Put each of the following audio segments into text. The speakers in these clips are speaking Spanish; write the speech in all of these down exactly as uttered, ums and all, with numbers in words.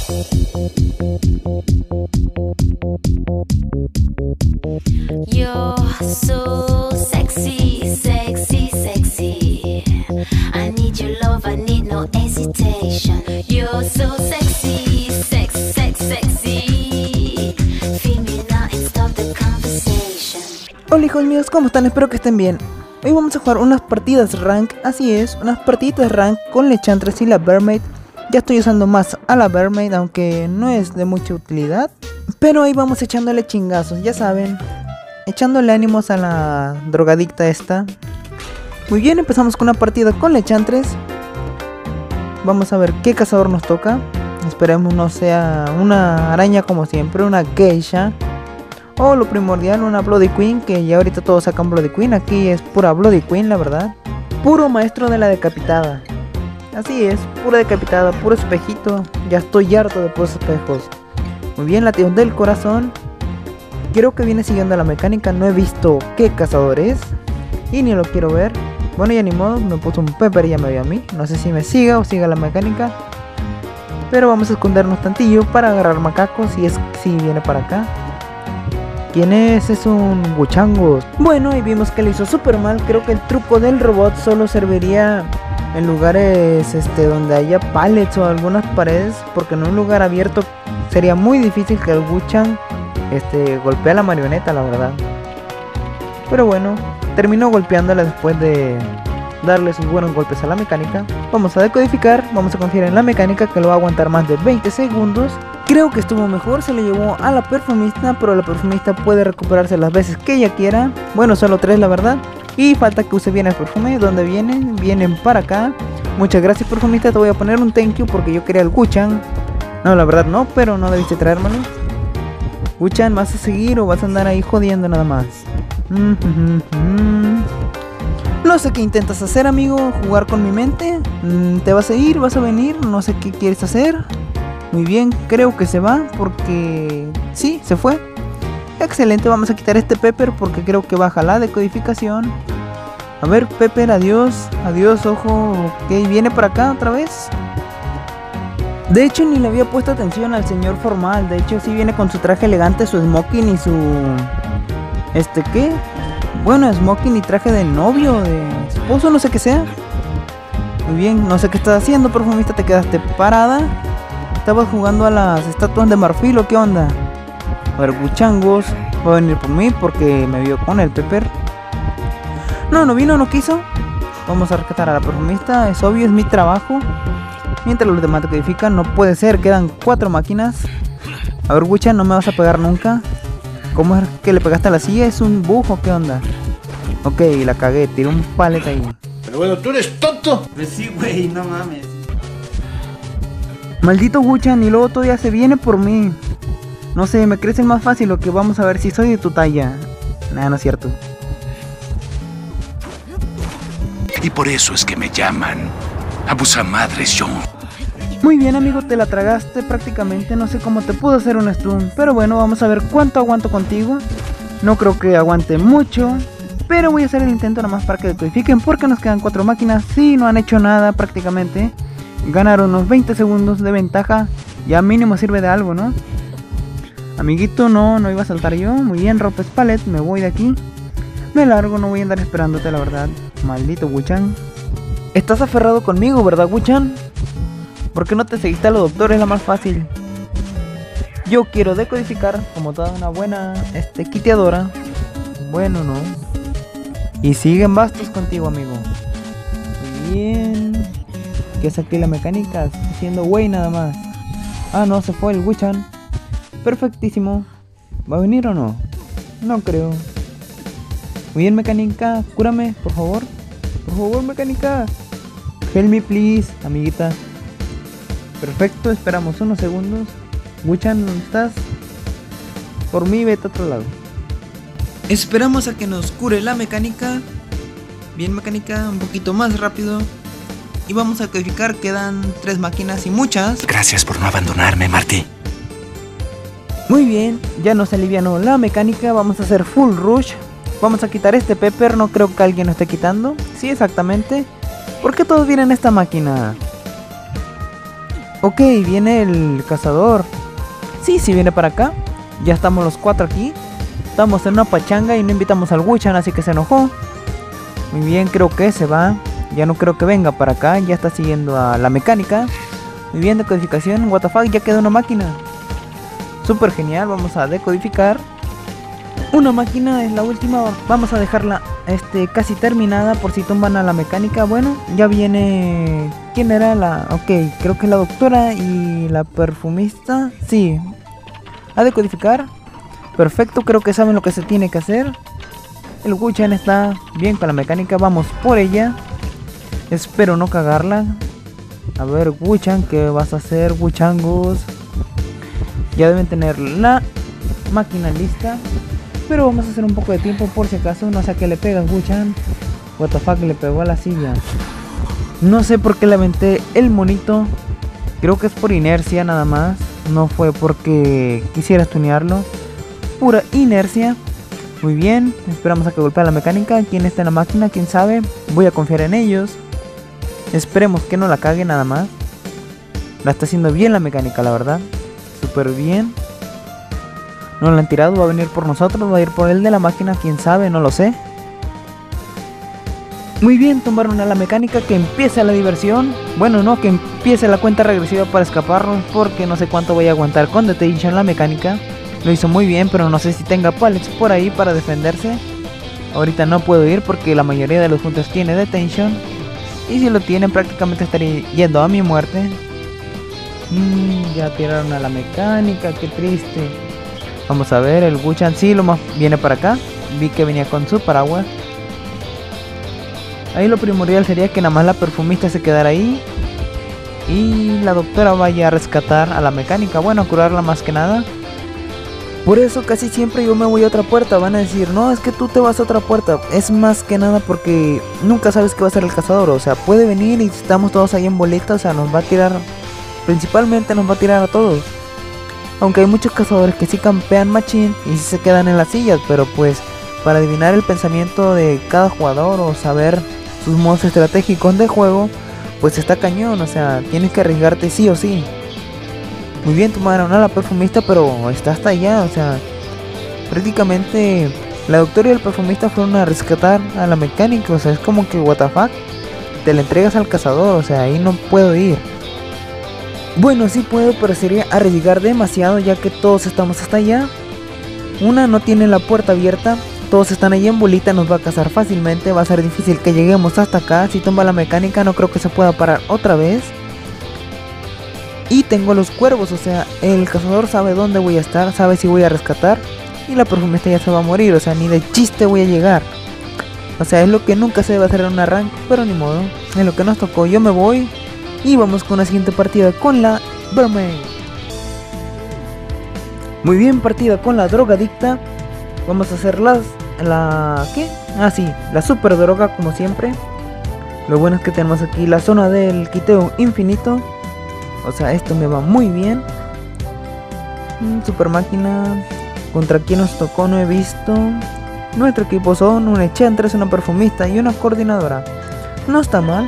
You're so sexy, sexy, sexy. I need your love, I need no hesitation. You're so sexy, sex, sex, sexy. Feel me now and stop the conversation. Hola hijos míos, ¿cómo están? Espero que estén bien. Hoy vamos a jugar unas partidas rank, así es, unas partiditas rank con Lechantres y la Bearmaid. Ya estoy usando más a la Bearmaid, aunque no es de mucha utilidad. Pero ahí vamos echándole chingazos, ya saben. Echándole ánimos a la drogadicta esta. Muy bien, empezamos con una partida con Lechantres. Vamos a ver qué cazador nos toca. Esperemos no sea una araña como siempre, una geisha. O lo primordial, una Bloody Queen, que ya ahorita todos sacan Bloody Queen. Aquí es pura Bloody Queen, la verdad. Puro maestro de la decapitada. Así es, pura decapitada, puro espejito. Ya estoy harto de puros espejos. Muy bien, latido del corazón. Creo que viene siguiendo la mecánica. No he visto qué cazador es y ni lo quiero ver. Bueno, ya ni modo, me puso un pepper y ya me vio a mí. No sé si me siga o siga la mecánica. Pero vamos a escondernos tantillo para agarrar macacos. Si es si viene para acá. ¿Quién es? Es un Wuchangos. Bueno, y vimos que le hizo súper mal. Creo que el truco del robot solo serviría en lugares este, donde haya pallets o algunas paredes. Porque en un lugar abierto sería muy difícil que el Wuchang este, golpee a la marioneta, la verdad. Pero bueno, terminó golpeándola después de darle sus buenos golpes a la mecánica. Vamos a decodificar, vamos a confiar en la mecánica que lo va a aguantar más de veinte segundos. Creo que estuvo mejor, se le llevó a la perfumista, pero la perfumista puede recuperarse las veces que ella quiera. Bueno, solo tres la verdad. Y falta que use bien el perfume. ¿Dónde vienen? Vienen para acá. Muchas gracias perfumista, te voy a poner un thank you porque yo quería el Wuchang. No, la verdad no, pero no debiste traérmelo. Wuchang, ¿vas a seguir o vas a andar ahí jodiendo nada más? Mm -hmm -hmm. No sé qué intentas hacer, amigo. ¿Jugar con mi mente? Mm, ¿Te vas a ir? ¿Vas a venir? No sé qué quieres hacer. Muy bien, creo que se va porque... sí, se fue. Excelente, vamos a quitar este pepper porque creo que baja la decodificación. A ver, pepper, adiós. Adiós, ojo. Ok, viene para acá otra vez. De hecho, ni le había puesto atención al señor formal. De hecho, sí viene con su traje elegante, su smoking y su... ¿Este qué? Bueno, smoking y traje de novio, de esposo, no sé qué sea. Muy bien, no sé qué estás haciendo, perfumista, te quedaste parada. ¿Estabas jugando a las estatuas de marfil o qué onda? A ver, Wuchangos va a venir por mí porque me vio con el pepper. No, no vino, no quiso. Vamos a rescatar a la perfumista, es obvio, es mi trabajo. Mientras los demás te codifican, no puede ser, quedan cuatro máquinas. A ver, Wuchang, no me vas a pegar nunca. ¿Cómo es que le pegaste a la silla? ¿Es un bujo? ¿Qué onda? Ok, la cagué, tiré un palet ahí. Pero bueno, tú eres tonto. Pues sí, güey, no mames. Maldito Wuchang, y luego todavía se viene por mí. No sé, me crece más fácil lo que vamos a ver si soy de tu talla. Nah, no es cierto. Y por eso es que me llaman Abusamadres John. Muy bien, amigo, te la tragaste prácticamente. No sé cómo te pudo hacer un stun, pero bueno, vamos a ver cuánto aguanto contigo. No creo que aguante mucho, pero voy a hacer el intento nada más para que decodifiquen porque nos quedan cuatro máquinas. Sí, no han hecho nada prácticamente. Ganaron unos veinte segundos de ventaja. Ya mínimo sirve de algo, ¿no? Amiguito, no, no iba a saltar yo. Muy bien, rompes palet, me voy de aquí. Me largo, no voy a andar esperándote, la verdad. Maldito Wuchang. Estás aferrado conmigo, ¿verdad, Wuchang? ¿Por qué no te seguiste a los doctores? Es la más fácil. Yo quiero decodificar como toda una buena este, quiteadora. Bueno, no. Y siguen bastos contigo, amigo. Muy bien. Que saqué la mecánica, haciendo güey nada más. Ah, no, se fue el Wuchang. Perfectísimo. ¿Va a venir o no? No creo. Muy bien, mecánica, cúrame, por favor. Por favor, mecánica. Help me, please, amiguita. Perfecto, esperamos unos segundos. Wuchang, ¿dónde estás? Por mí, vete a otro lado. Esperamos a que nos cure la mecánica. Bien, mecánica, un poquito más rápido. Y vamos a codificar, quedan tres máquinas y muchas. Gracias por no abandonarme, Marty. Muy bien, ya nos alivianó la mecánica, vamos a hacer full rush. Vamos a quitar este pepper, no creo que alguien lo esté quitando. Sí, exactamente. ¿Por qué todos vienen a esta máquina? Ok, viene el cazador. Sí, sí viene para acá. Ya estamos los cuatro aquí. Estamos en una pachanga y no invitamos al Wuchan, así que se enojó. Muy bien, creo que se va. Ya no creo que venga para acá. Ya está siguiendo a la mecánica. Muy bien, decodificación. What the fuck, ya quedó una máquina. Súper genial, vamos a decodificar. Una máquina es la última. Vamos a dejarla este, casi terminada por si tumban a la mecánica. Bueno, ya viene... ¿Quién era la...? Ok, creo que la doctora y la perfumista. Sí. A decodificar. Perfecto, creo que saben lo que se tiene que hacer. El Wuchan está bien con la mecánica. Vamos por ella. Espero no cagarla. A ver, Wuchan, ¿qué vas a hacer, Wuchangus? Ya deben tener la máquina lista. Pero vamos a hacer un poco de tiempo por si acaso. No sé a qué le pegas, Wuchan. What the fuck, le pegó a la silla. No sé por qué le aventé el monito. Creo que es por inercia nada más. No fue porque quisiera tunearlo. Pura inercia. Muy bien. Esperamos a que golpee la mecánica. ¿Quién está en la máquina? ¿Quién sabe? Voy a confiar en ellos. Esperemos que no la cague nada más. La está haciendo bien la mecánica, la verdad. Súper bien. No la han tirado, va a venir por nosotros, va a ir por el de la máquina, quién sabe, no lo sé. Muy bien, tumbaron a la mecánica, que empiece la diversión. Bueno, no, que empiece la cuenta regresiva para escaparnos, porque no sé cuánto voy a aguantar con detention la mecánica. Lo hizo muy bien, pero no sé si tenga pallets por ahí para defenderse. Ahorita no puedo ir porque la mayoría de los juntos tiene detention. Y si lo tienen prácticamente estaría yendo a mi muerte. Mm, ya tiraron a la mecánica, qué triste. Vamos a ver, el Wuchan sí lo más viene para acá. Vi que venía con su paraguas. Ahí lo primordial sería que nada más la perfumista se quedara ahí. Y la doctora vaya a rescatar a la mecánica. Bueno, a curarla más que nada. Por eso casi siempre yo me voy a otra puerta. Van a decir, no, es que tú te vas a otra puerta. Es más que nada porque nunca sabes qué va a hacer el cazador. O sea, puede venir y estamos todos ahí en bolita. O sea, nos va a tirar. Principalmente nos va a tirar a todos. Aunque hay muchos cazadores que sí campean machine y sí se quedan en las sillas. Pero pues para adivinar el pensamiento de cada jugador o saber sus modos estratégicos de juego, pues está cañón. O sea, tienes que arriesgarte sí o sí. Muy bien, tomaron a la perfumista, pero está hasta allá. O sea, prácticamente la doctora y el perfumista fueron a rescatar a la mecánica. O sea, es como que what the fuck, te la entregas al cazador. O sea, ahí no puedo ir. Bueno, sí puedo, pero sería arriesgar demasiado, ya que todos estamos hasta allá. Una, no tiene la puerta abierta. Todos están ahí en bolita, nos va a cazar fácilmente. Va a ser difícil que lleguemos hasta acá. Si tumba la mecánica, no creo que se pueda parar otra vez. Y tengo los cuervos, o sea, el cazador sabe dónde voy a estar, sabe si voy a rescatar. Y la perfumista ya se va a morir, o sea, ni de chiste voy a llegar. O sea, es lo que nunca se debe hacer en un arranque, pero ni modo. Es lo que nos tocó, yo me voy. Y vamos con la siguiente partida con la Mermaid. Muy bien, partida con la drogadicta. Vamos a hacer las... La... ¿Qué? Ah, sí, la super droga como siempre. Lo bueno es que tenemos aquí la zona del quiteo infinito. O sea, esto me va muy bien. Super máquina. ¿Contra quién nos tocó? No he visto. Nuestro equipo son un Enchantress, una perfumista y una coordinadora. No está mal.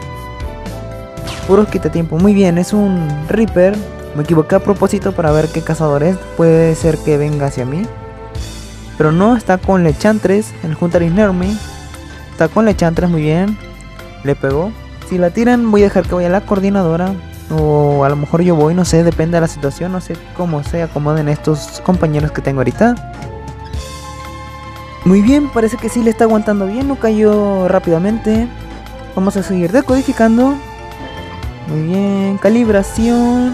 Puros quitatiempo. Muy bien, es un Reaper. Me equivoqué a propósito para ver qué cazador es. Puede ser que venga hacia mí. Pero no, está con Enchantress. El Hunter Ignore Me. Está con Enchantress, muy bien. Le pegó. Si la tiran, voy a dejar que vaya la coordinadora. O a lo mejor yo voy, no sé, depende de la situación. No sé cómo se acomoden estos compañeros que tengo ahorita. Muy bien, parece que sí le está aguantando bien. No cayó rápidamente. Vamos a seguir decodificando. Muy bien, calibración.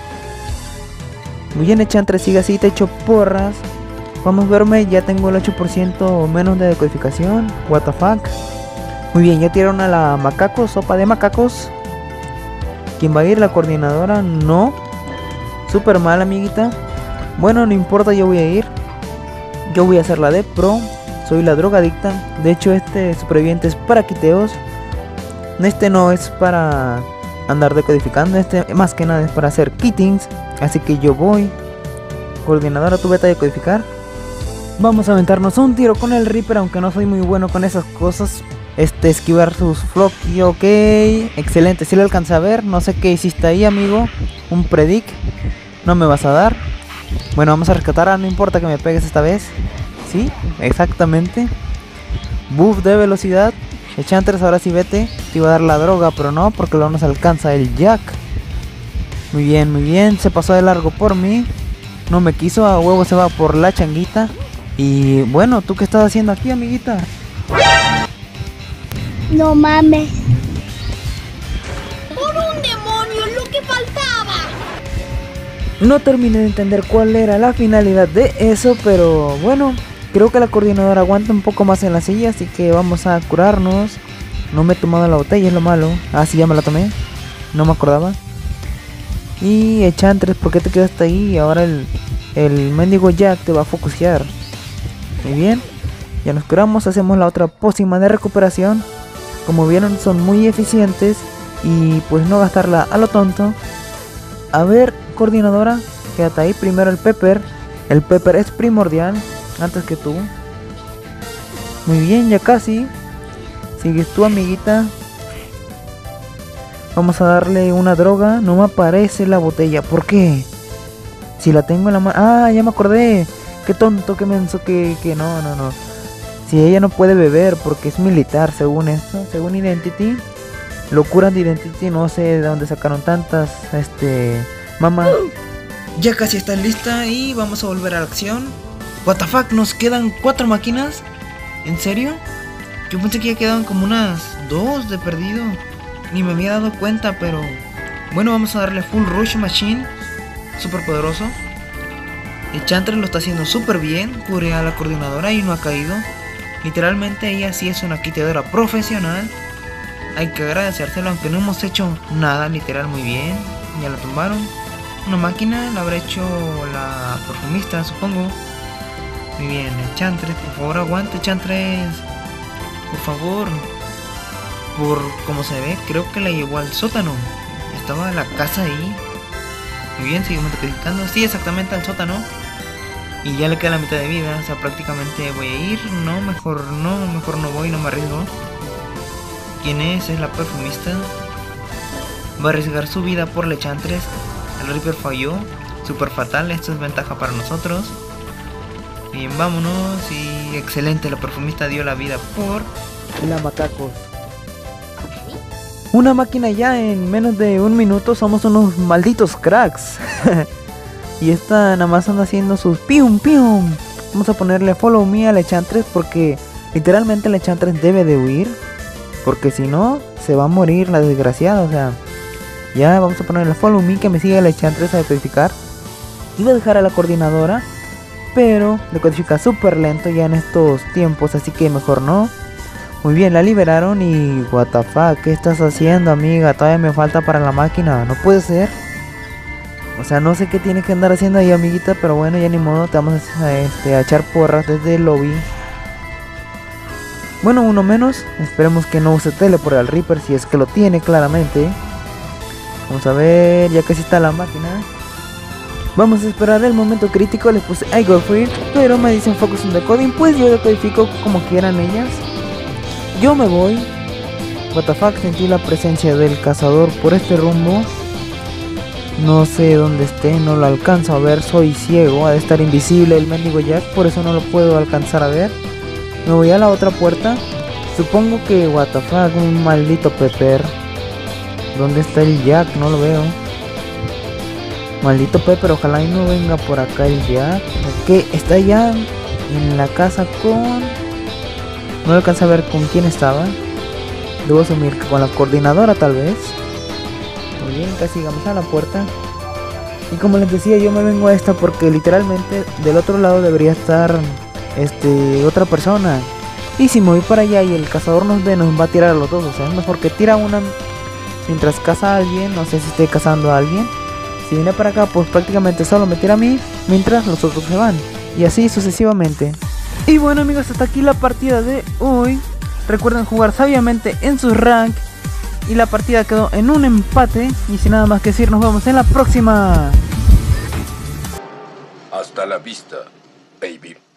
Muy bien, Enchantress, sigue así, te echo porras. Vamos a verme, ya tengo el ocho por ciento menos de decodificación. What the fuck. Muy bien, ya tiraron a la macaco, sopa de macacos. ¿Quién va a ir? ¿La coordinadora? No. Súper mal, amiguita. Bueno, no importa, yo voy a ir. Yo voy a hacer la de pro. Soy la drogadicta. De hecho, este superviviente es para quiteos. Este no es para andar decodificando. Este más que nada es para hacer kittings. Así que yo voy. Coordinadora, tú vete a decodificar. Vamos a aventarnos un tiro con el Reaper, aunque no soy muy bueno con esas cosas. este, esquivar sus floppy. Ok, excelente, si lo alcancé a ver. No sé qué hiciste ahí, amigo. Un predict. No me vas a dar. Bueno, vamos a rescatar. Ah, no importa que me pegues esta vez. Sí, exactamente. Buff de velocidad. Enchantress, ahora sí vete. Te iba a dar la droga, pero no, porque luego nos alcanza el Jack. Muy bien, muy bien. Se pasó de largo por mí. No me quiso, a huevo se va por la changuita. Y bueno, ¿tú qué estás haciendo aquí, amiguita? No mames. ¡Por un demonio, lo que faltaba! No terminé de entender cuál era la finalidad de eso, pero bueno, creo que la coordinadora aguanta un poco más en la silla, así que vamos a curarnos. No me he tomado la botella, es lo malo. Ah, sí, ya me la tomé. No me acordaba. Y Enchantress, ¿por qué te quedaste ahí? Ahora el, el mendigo Jack te va a focusear. Muy bien. Ya nos curamos, hacemos la otra pócima de recuperación. Como vieron, son muy eficientes. Y pues no gastarla a lo tonto. A ver, coordinadora, quédate ahí. Primero el Pepper. El Pepper es primordial, antes que tú. Muy bien, ya casi. Sigues tú, amiguita. Vamos a darle una droga. No me aparece la botella. ¿Por qué? Si la tengo en la mano... Ah, ya me acordé. Qué tonto, qué menso, que, que no, no, no. Si ella no puede beber porque es militar, según esto. Según Identity. Locuras de Identity. No sé de dónde sacaron tantas. Este... Mamá. Ya casi está lista y vamos a volver a la acción. What the fuck, nos quedan cuatro máquinas. ¿En serio? Yo pensé que ya quedaban como unas dos de perdido. Ni me había dado cuenta, pero... Bueno, vamos a darle full rush machine. Súper poderoso. Enchantress lo está haciendo súper bien. Cubre a la coordinadora y no ha caído. Literalmente ella sí es una quiteadora profesional. Hay que agradecérselo, aunque no hemos hecho nada, literal, muy bien. Ya la tumbaron. Una máquina la habrá hecho la perfumista, supongo. Muy bien, Enchantress, por favor aguante, Enchantress. Por favor. Por como se ve, creo que la llevó al sótano. Estaba la casa ahí. Muy bien, seguimos multiplicando. Sí, exactamente al sótano. Y ya le queda la mitad de vida. O sea, prácticamente voy a ir. No, mejor no, mejor no voy, no me arriesgo. ¿Quién es? Es la perfumista. Va a arriesgar su vida por la Enchantress. El Reaper falló. Super fatal, esto es ventaja para nosotros. Bien, vámonos. Y excelente, la perfumista dio la vida por la macacos. Una máquina ya en menos de un minuto. Somos unos malditos cracks. Y esta nada más anda haciendo sus pium pium. Vamos a ponerle follow me a la Enchantress porque literalmente la Enchantress debe de huir. Porque si no, se va a morir la desgraciada. O sea, ya vamos a ponerle follow me, que me siga la Enchantress a decodificar. Iba a dejar a la coordinadora, pero decodifica súper lento ya en estos tiempos, así que mejor no. Muy bien, la liberaron y... What the fuck, ¿qué estás haciendo, amiga? Todavía me falta para la máquina, no puede ser. O sea, no sé qué tiene que andar haciendo ahí, amiguita, pero bueno, ya ni modo, te vamos a, este, a echar porras desde el lobby. Bueno, uno menos. Esperemos que no use teleport al Reaper, si es que lo tiene claramente. Vamos a ver, ya casi está la máquina. Vamos a esperar el momento crítico. Les puse I go free, pero me dicen focus on decoding, pues yo decodifico como quieran ellas. Yo me voy. What the fuck, sentí la presencia del cazador por este rumbo. No sé dónde esté, no lo alcanzo a ver, soy ciego. Ha de estar invisible el mendigo Jack, por eso no lo puedo alcanzar a ver. Me voy a la otra puerta. Supongo que what the fuck, un maldito Pepper. ¿Dónde está el Jack? No lo veo. Maldito Pepper, ojalá y no venga por acá el Jack. Que está ya en la casa con... No alcanza a ver con quién estaba. Debo asumir que con la coordinadora tal vez. Muy bien, casi llegamos a la puerta. Y como les decía, yo me vengo a esta porque literalmente del otro lado debería estar este otra persona. Y si me voy para allá y el cazador nos ve, nos va a tirar a los dos. O sea, es mejor que tira una mientras caza a alguien. No sé si estoy cazando a alguien. Si viene para acá, pues prácticamente solo me tira a mí mientras los otros se van. Y así sucesivamente. Y bueno, amigos, hasta aquí la partida de hoy. Recuerden jugar sabiamente en su rank. Y la partida quedó en un empate. Y sin nada más que decir, nos vemos en la próxima. Hasta la vista, baby.